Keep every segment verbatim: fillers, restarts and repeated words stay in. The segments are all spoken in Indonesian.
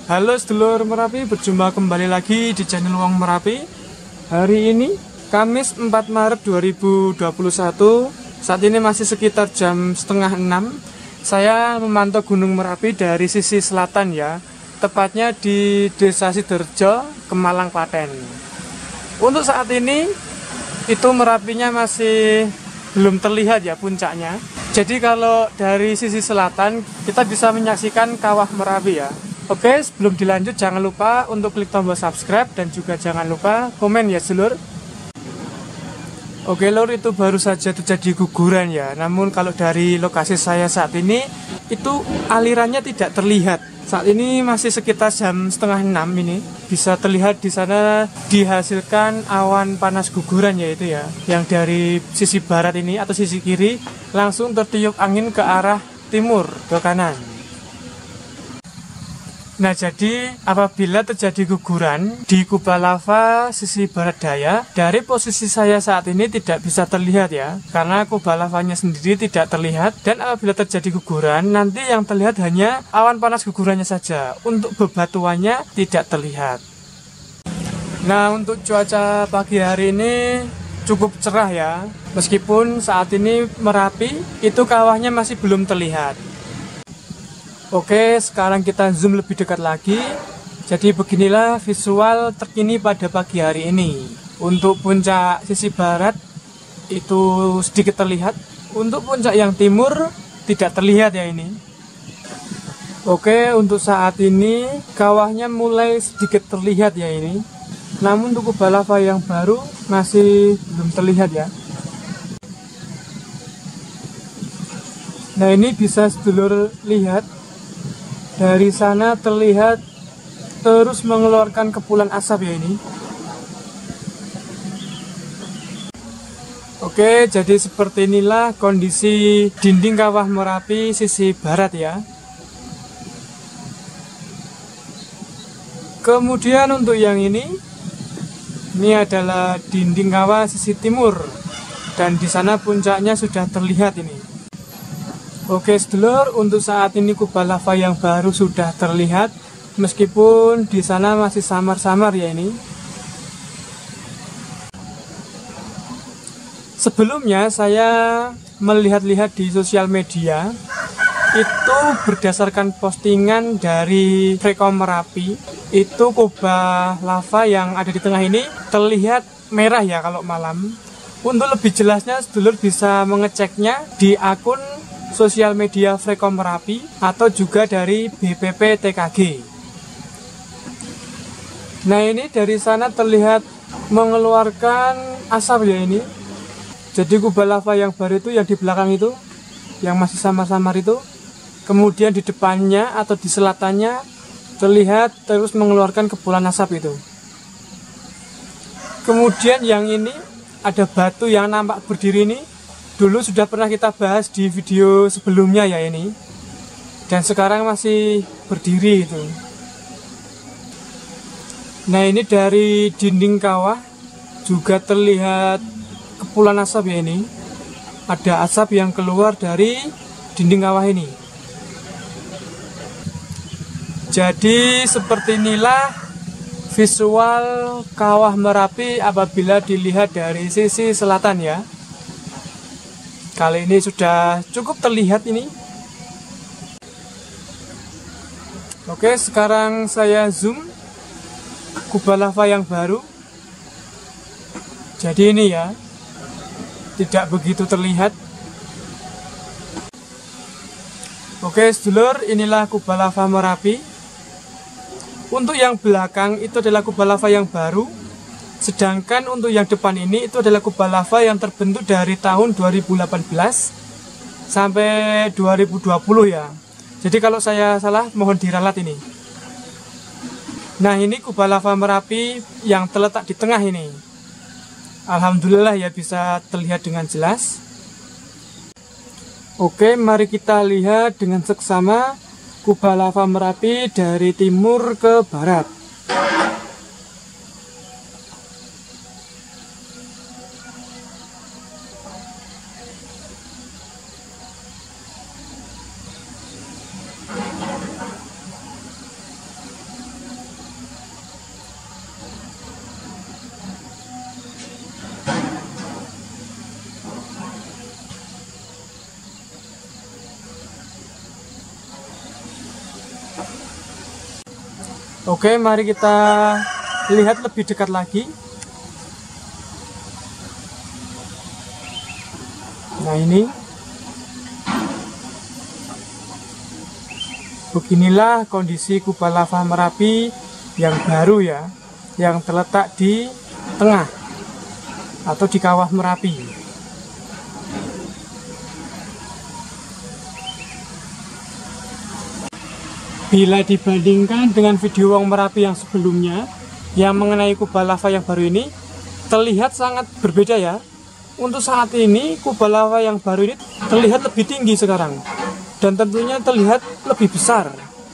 Halo sedulur Merapi, berjumpa kembali lagi di channel Wong Merapi. Hari ini Kamis empat Maret dua ribu dua puluh satu. Saat ini masih sekitar jam setengah enam. Saya memantau Gunung Merapi dari sisi selatan ya, tepatnya di Desa Sidorejo, Kemalang, Klaten. Untuk saat ini itu Merapinya masih belum terlihat ya puncaknya. Jadi kalau dari sisi selatan kita bisa menyaksikan Kawah Merapi ya. Oke, sebelum dilanjut jangan lupa untuk klik tombol subscribe dan juga jangan lupa komen ya sedulur. Oke lor, itu baru saja terjadi guguran ya. Namun kalau dari lokasi saya saat ini itu alirannya tidak terlihat. Saat ini masih sekitar jam setengah enam ini. Bisa terlihat di sana dihasilkan awan panas guguran yaitu ya, yang dari sisi barat ini atau sisi kiri langsung tertiup angin ke arah timur ke kanan. Nah, jadi apabila terjadi guguran di kubah lava sisi barat daya, dari posisi saya saat ini tidak bisa terlihat ya, karena kubah lavanya sendiri tidak terlihat. Dan apabila terjadi guguran, nanti yang terlihat hanya awan panas gugurannya saja, untuk bebatuannya tidak terlihat. Nah, untuk cuaca pagi hari ini cukup cerah ya, meskipun saat ini Merapi itu kawahnya masih belum terlihat. Oke, sekarang kita zoom lebih dekat lagi. Jadi beginilah visual terkini pada pagi hari ini. Untuk puncak sisi barat itu sedikit terlihat. Untuk puncak yang timur tidak terlihat ya ini. Oke, untuk saat ini kawahnya mulai sedikit terlihat ya ini. Namun untuk kubah lava yang baru masih belum terlihat ya. Nah, ini bisa sedulur lihat. Dari sana terlihat terus mengeluarkan kepulan asap ya ini. Oke, jadi seperti inilah kondisi dinding kawah Merapi sisi barat ya. Kemudian untuk yang ini, ini adalah dinding kawah sisi timur. Dan di sana puncaknya sudah terlihat ini. Oke sedulur, untuk saat ini kubah lava yang baru sudah terlihat, meskipun di sana masih samar-samar ya ini. Sebelumnya saya melihat-lihat di sosial media, itu berdasarkan postingan dari Frekom Merapi, itu kubah lava yang ada di tengah ini terlihat merah ya kalau malam. Untuk lebih jelasnya sedulur bisa mengeceknya di akun sosial media Frekom Merapi atau juga dari B P P T K G. Nah, ini dari sana terlihat mengeluarkan asap ya ini. Jadi kubah lava yang baru itu yang di belakang itu, yang masih samar-samar itu, kemudian di depannya atau di selatannya terlihat terus mengeluarkan kepulan asap itu. Kemudian yang ini ada batu yang nampak berdiri ini. Dulu sudah pernah kita bahas di video sebelumnya ya ini. Dan sekarang masih berdiri itu. Nah, ini dari dinding kawah juga terlihat kepulan asap ya ini. Ada asap yang keluar dari dinding kawah ini. Jadi seperti inilah visual kawah Merapi apabila dilihat dari sisi selatan ya. Kali ini sudah cukup terlihat ini. Oke, sekarang saya zoom kubah lava yang baru. Jadi ini ya, tidak begitu terlihat. Oke sedulur, inilah kubah lava Merapi. Untuk yang belakang itu adalah kubah lava yang baru. Sedangkan untuk yang depan ini itu adalah kubah lava yang terbentuk dari tahun dua ribu delapan belas sampai dua ribu dua puluh ya. Jadi kalau saya salah mohon diralat ini. Nah, ini kubah lava Merapi yang terletak di tengah ini. Alhamdulillah ya bisa terlihat dengan jelas. Oke, mari kita lihat dengan seksama kubah lava Merapi dari timur ke barat. Oke, mari kita lihat lebih dekat lagi. Nah, ini beginilah kondisi kubah lava Merapi yang baru ya, yang terletak di tengah atau di kawah Merapi. Bila dibandingkan dengan video Wong Merapi yang sebelumnya, yang mengenai kubah lava yang baru ini, terlihat sangat berbeda ya. Untuk saat ini, kubah lava yang baru ini terlihat lebih tinggi sekarang, dan tentunya terlihat lebih besar.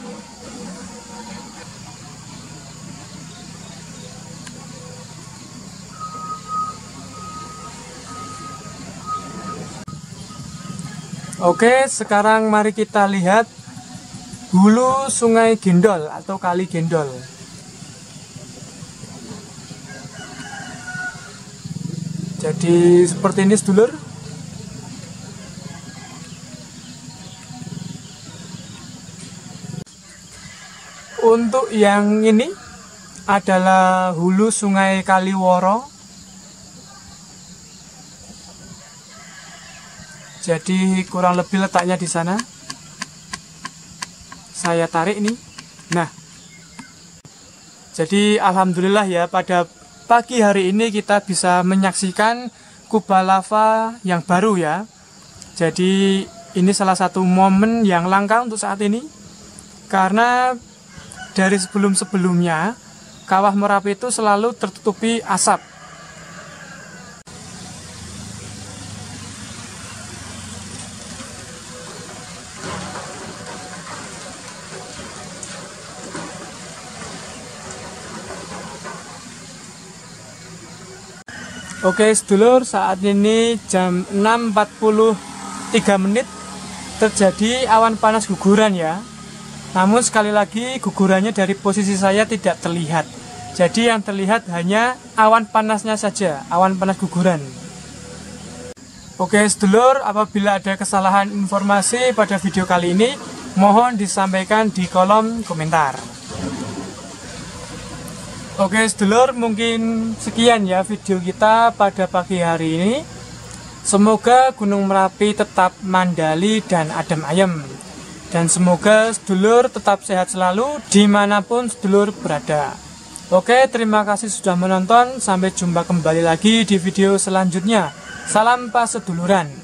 Oke, sekarang mari kita lihat hulu Sungai Gendol atau Kali Gendol. Jadi seperti ini sedulur. Untuk yang ini adalah hulu Sungai Kaliworo. Jadi kurang lebih letaknya di sana. Saya tarik nih. Nah, jadi alhamdulillah ya, pada pagi hari ini kita bisa menyaksikan kubah lava yang baru ya. Jadi ini salah satu momen yang langka untuk saat ini, karena dari sebelum-sebelumnya kawah Merapi itu selalu tertutupi asap. Oke sedulur, saat ini jam enam empat puluh tiga menit terjadi awan panas guguran ya. Namun sekali lagi gugurannya dari posisi saya tidak terlihat. Jadi yang terlihat hanya awan panasnya saja, awan panas guguran. Oke sedulur, apabila ada kesalahan informasi pada video kali ini, mohon disampaikan di kolom komentar. Oke sedulur, mungkin sekian ya video kita pada pagi hari ini. Semoga Gunung Merapi tetap mandali dan adem ayem, dan semoga sedulur tetap sehat selalu dimanapun sedulur berada. Oke, terima kasih sudah menonton. Sampai jumpa kembali lagi di video selanjutnya. Salam paseduluran.